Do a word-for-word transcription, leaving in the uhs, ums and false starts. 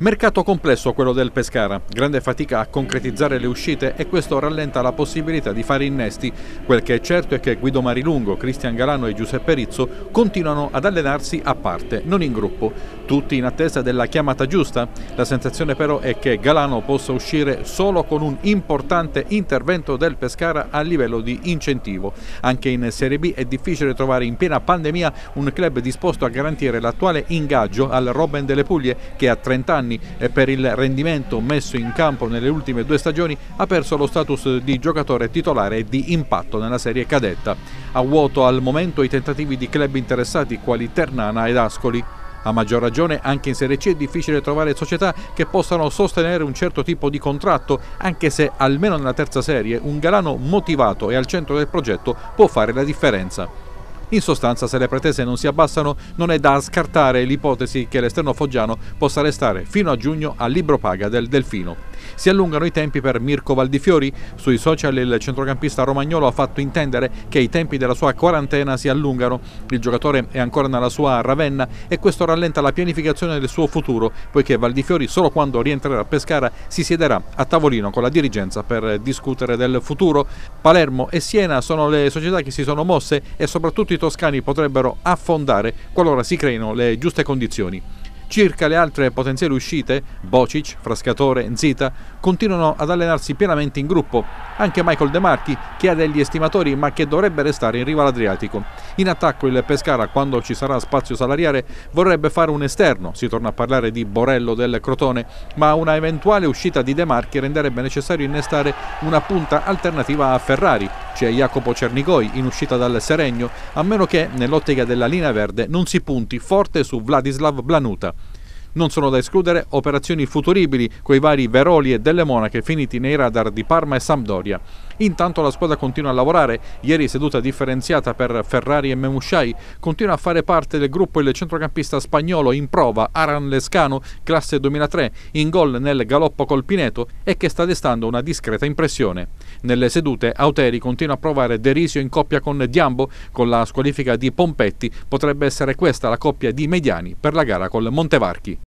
Mercato complesso quello del Pescara, grande fatica a concretizzare le uscite e questo rallenta la possibilità di fare innesti. Quel che è certo è che Guido Marilungo, Cristian Galano e Giuseppe Rizzo continuano ad allenarsi a parte, non in gruppo, tutti in attesa della chiamata giusta. La sensazione però è che Galano possa uscire solo con un importante intervento del Pescara a livello di incentivo. Anche in Serie B è difficile trovare in piena pandemia un club disposto a garantire l'attuale ingaggio al Robben delle Puglie che a trenta anni e per il rendimento messo in campo nelle ultime due stagioni ha perso lo status di giocatore titolare e di impatto nella serie cadetta. A vuoto al momento i tentativi di club interessati quali Ternana ed Ascoli. A maggior ragione anche in Serie C è difficile trovare società che possano sostenere un certo tipo di contratto, anche se almeno nella terza serie un Galano motivato e al centro del progetto può fare la differenza. In sostanza, se le pretese non si abbassano, non è da scartare l'ipotesi che l'esterno foggiano possa restare fino a giugno al libro paga del Delfino. Si allungano i tempi per Mirko Valdifiori. Sui social il centrocampista romagnolo ha fatto intendere che i tempi della sua quarantena si allungano. Il giocatore è ancora nella sua Ravenna e questo rallenta la pianificazione del suo futuro, poiché Valdifiori solo quando rientrerà a Pescara si siederà a tavolino con la dirigenza per discutere del futuro. Palermo e Siena sono le società che si sono mosse e soprattutto i toscani potrebbero affondare qualora si creino le giuste condizioni. Circa le altre potenziali uscite, Bocic, Frascatore, Nzita, continuano ad allenarsi pienamente in gruppo. Anche Michael De Marchi, che ha degli estimatori ma che dovrebbe restare in riva all'Adriatico. In attacco il Pescara, quando ci sarà spazio salariale, vorrebbe fare un esterno, si torna a parlare di Borello del Crotone, ma una eventuale uscita di De Marchi renderebbe necessario innestare una punta alternativa a Ferrari. C'è Jacopo Cernigoi in uscita dal Seregno, a meno che nell'ottica della linea verde non si punti forte su Vladislav Blanuta. Non sono da escludere operazioni futuribili coi vari Veroli e Delle Monache finiti nei radar di Parma e Sampdoria. Intanto la squadra continua a lavorare. Ieri seduta differenziata per Ferrari e Memushai. Continua a fare parte del gruppo il centrocampista spagnolo in prova Aran Lescano, classe duemilatré, in gol nel galoppo col Pineto e che sta destando una discreta impressione. Nelle sedute Auteri continua a provare Derisio in coppia con Diambo. Con la squalifica di Pompetti potrebbe essere questa la coppia di mediani per la gara col Montevarchi.